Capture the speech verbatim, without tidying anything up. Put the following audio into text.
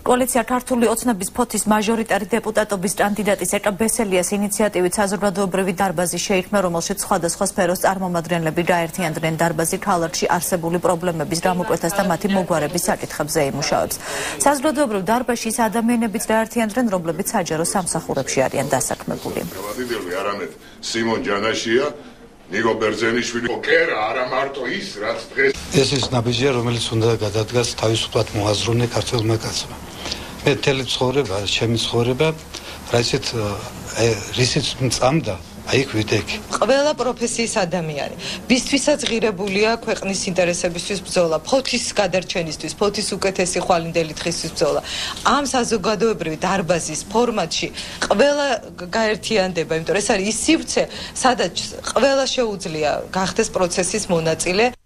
კოალიცია ქართული ოცნების ფოთის მაჟორიტარი დეპუტატობის კანდიდატის ეკა ბესელიას ინიციატივით საზოგადოებრივი დარბაზი შეიქმნა, რომელშიც სხვადასხვა სფეროს წარმომადგენლები გაერთიანდნენ. დარბაზი ქალაქში არსებული პრობლემების გამოკვეთას და მათი მოგვარების საკითხებზე იმუშავებს. საზოგადოებრივ დარბაზში ის ადამიანებიც გაერთიანდნენ, რომლებიც საჯარო სამსახურებში არიან დასაქმებული. სიმონ ჯანაშია, ნიკო ბერძენიშვილი, კერა არა მარტო ის, რაც დღეს ეს ის ნაბიჯია, რომელიც უნდა გადადგას თავისუფლად მოაზროვნე ქართველმა კაცმა. მე მთელი ცხოვრება, ჩემი ცხოვრება, რაიცით რისიც მწამდა, აი იქ ვიდექი. ყველა პროფესიის ადამიანი, ვისთვისაც ღირებულია ქვეყნის ინტერესებისთვის ბრძოლა, ფოთის გადარჩენისთვის, ფოთის უკეთესი ხვალინდელი თხისთვის ბრძოლა. ამ საზოგადოებრივი დარბაზის ფორმატში ყველა გაერთიანდება, იმიტომ რომ ეს არის ის სივრცე, სადაც ყველა შეუძლია გახდეს პროცესის მონაწილე.